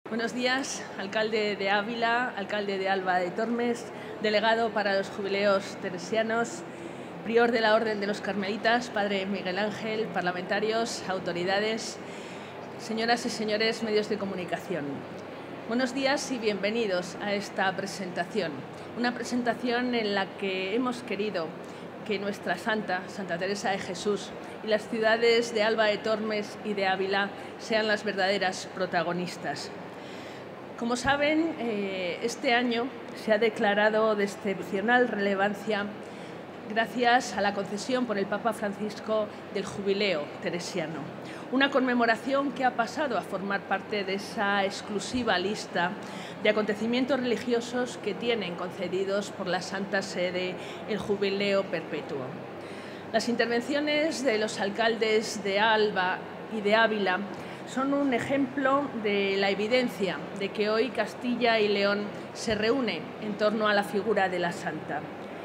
Buenos días, alcalde de Ávila, alcalde de Alba de Tormes, delegado para los jubileos teresianos, prior de la Orden de los Carmelitas, padre Miguel Ángel, parlamentarios, autoridades, señoras y señores medios de comunicación. Buenos días y bienvenidos a esta presentación. Una presentación en la que hemos querido que nuestra Santa Teresa de Jesús y las ciudades de Alba de Tormes y de Ávila sean las verdaderas protagonistas. Como saben, este año se ha declarado de excepcional relevancia gracias a la concesión por el Papa Francisco del Jubileo teresiano, una conmemoración que ha pasado a formar parte de esa exclusiva lista de acontecimientos religiosos que tienen concedidos por la Santa Sede el Jubileo Perpetuo. Las intervenciones de los alcaldes de Alba y de Ávila son un ejemplo de la evidencia de que hoy Castilla y León se reúne en torno a la figura de la Santa.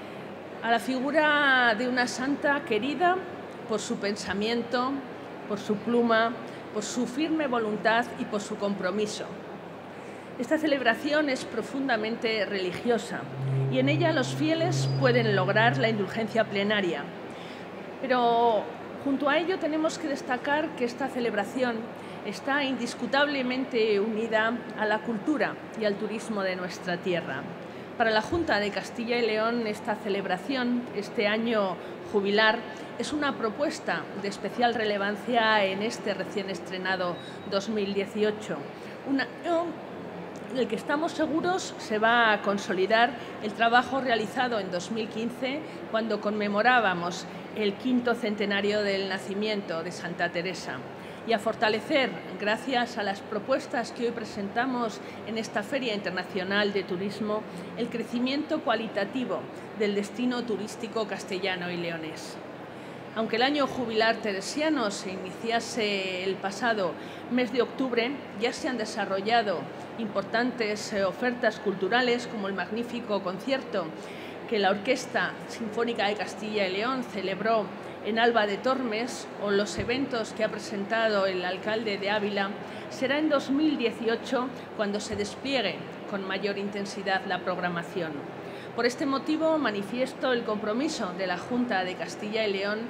A la figura de una Santa querida por su pensamiento, por su pluma, por su firme voluntad y por su compromiso. Esta celebración es profundamente religiosa y en ella los fieles pueden lograr la indulgencia plenaria. Pero junto a ello tenemos que destacar que esta celebración está indiscutablemente unida a la cultura y al turismo de nuestra tierra. Para la Junta de Castilla y León, esta celebración, este año jubilar, es una propuesta de especial relevancia en este recién estrenado 2018. Un año en el que estamos seguros se va a consolidar el trabajo realizado en 2015, cuando conmemorábamos el 5º centenario del nacimiento de Santa Teresa, y a fortalecer, gracias a las propuestas que hoy presentamos en esta Feria Internacional de Turismo, el crecimiento cualitativo del destino turístico castellano y leonés. Aunque el año jubilar teresiano se iniciase el pasado mes de octubre, ya se han desarrollado importantes ofertas culturales, como el magnífico concierto que la Orquesta Sinfónica de Castilla y León celebró en Alba de Tormes, o los eventos que ha presentado el alcalde de Ávila. Será en 2018 cuando se despliegue con mayor intensidad la programación. Por este motivo manifiesto el compromiso de la Junta de Castilla y León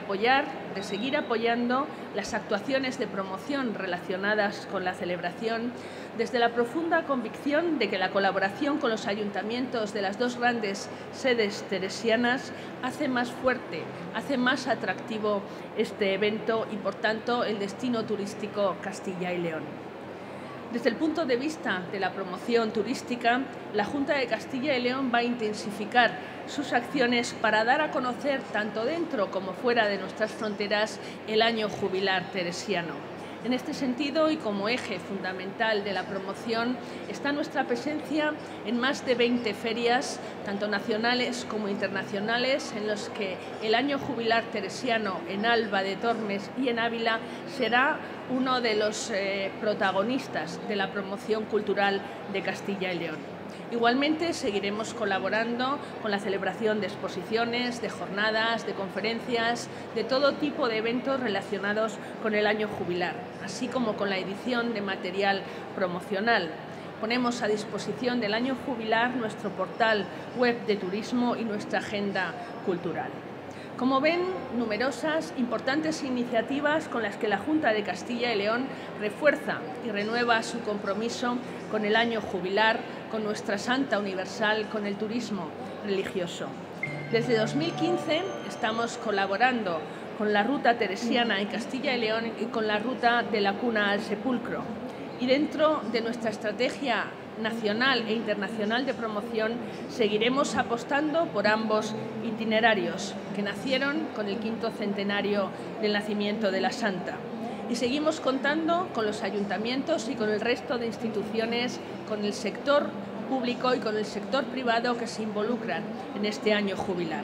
de seguir apoyando las actuaciones de promoción relacionadas con la celebración, desde la profunda convicción de que la colaboración con los ayuntamientos de las dos grandes sedes teresianas hace más fuerte, hace más atractivo este evento y, por tanto, el destino turístico Castilla y León. Desde el punto de vista de la promoción turística, la Junta de Castilla y León va a intensificar sus acciones para dar a conocer, tanto dentro como fuera de nuestras fronteras, el año jubilar teresiano. En este sentido, y como eje fundamental de la promoción, está nuestra presencia en más de 20 ferias, tanto nacionales como internacionales, en los que el año jubilar teresiano en Alba de Tormes y en Ávila será uno de los protagonistas de la promoción cultural de Castilla y León. Igualmente seguiremos colaborando con la celebración de exposiciones, de jornadas, de conferencias, de todo tipo de eventos relacionados con el año jubilar, así como con la edición de material promocional. Ponemos a disposición del año jubilar nuestro portal web de turismo y nuestra agenda cultural. Como ven, numerosas, importantes iniciativas con las que la Junta de Castilla y León refuerza y renueva su compromiso con el año jubilar, con nuestra Santa Universal, con el turismo religioso. Desde 2015 estamos colaborando con la Ruta Teresiana en Castilla y León y con la Ruta de la Cuna al Sepulcro. Y dentro de nuestra estrategia nacional e internacional de promoción seguiremos apostando por ambos itinerarios que nacieron con el 5º centenario del nacimiento de la Santa. Y seguimos contando con los ayuntamientos y con el resto de instituciones, con el sector público y con el sector privado que se involucran en este año jubilar.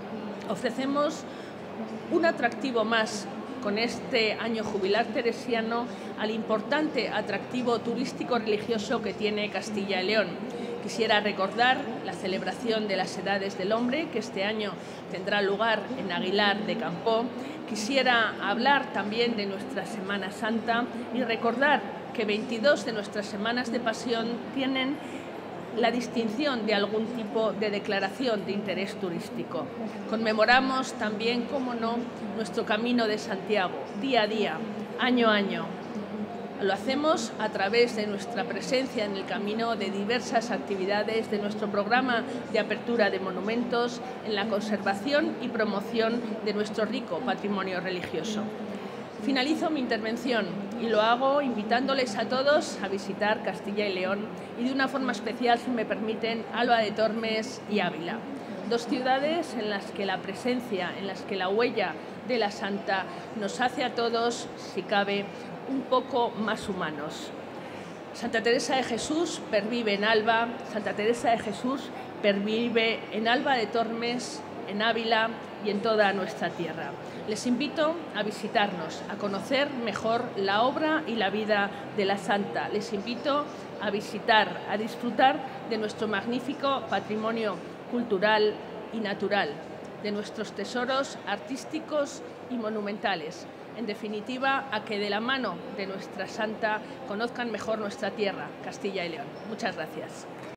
Ofrecemos un atractivo más con este año jubilar teresiano al importante atractivo turístico religioso que tiene Castilla y León. Quisiera recordar la celebración de las Edades del Hombre, que este año tendrá lugar en Aguilar de Campoo. Quisiera hablar también de nuestra Semana Santa y recordar que 22 de nuestras semanas de pasión tienen la distinción de algún tipo de declaración de interés turístico. Conmemoramos también, cómo no, nuestro Camino de Santiago, día a día, año a año. Lo hacemos a través de nuestra presencia en el camino, de diversas actividades, de nuestro programa de apertura de monumentos, en la conservación y promoción de nuestro rico patrimonio religioso. Finalizo mi intervención y lo hago invitándoles a todos a visitar Castilla y León y de una forma especial, si me permiten, Alba de Tormes y Ávila. Dos ciudades en las que la presencia, en las que la huella de la Santa nos hace a todos, si cabe, un poco más humanos. Santa Teresa de Jesús pervive en Alba, Santa Teresa de Jesús pervive en Alba de Tormes, en Ávila y en toda nuestra tierra. Les invito a visitarnos, a conocer mejor la obra y la vida de la Santa. Les invito a visitar, a disfrutar de nuestro magnífico patrimonio cultural y natural, de nuestros tesoros artísticos y monumentales. En definitiva, a que de la mano de nuestra Santa conozcan mejor nuestra tierra, Castilla y León. Muchas gracias.